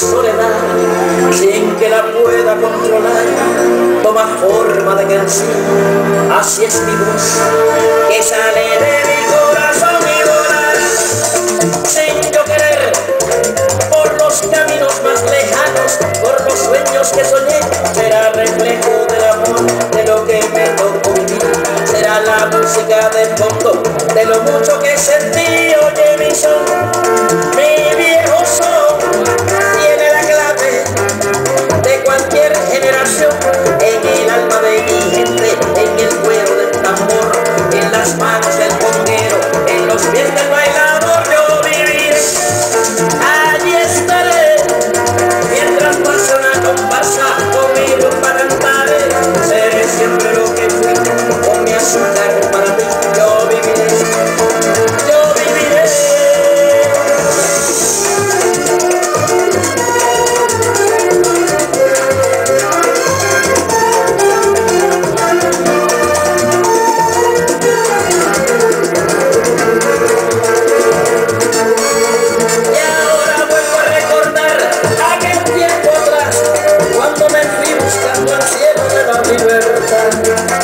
soledad, sin que la pueda controlar, toma forma de canción. Así es mi voz, que sale de mi corazón y volar, sin yo querer, por los caminos más lejanos, por los sueños que soñé. Será reflejo del amor, de lo que me tocó vivir. Será la música de fondo, de lo mucho que sentí. Oye mi son, mi viejo son, tiene la clave de cualquier generación. En el alma de mi gente, en el cuero del tambor, en las manos del conguero, en los pies del bailador. Yo viviré, allí estaré, mientras pase una comparsa conmigo para cantar. Seré siempre lo que fui, con mi azúcar para ti. Yo viviré, yo viviré. Y ahora vuelvo a recordar aquel tiempo atrás, cuando me fui buscando al cielo de la libertad.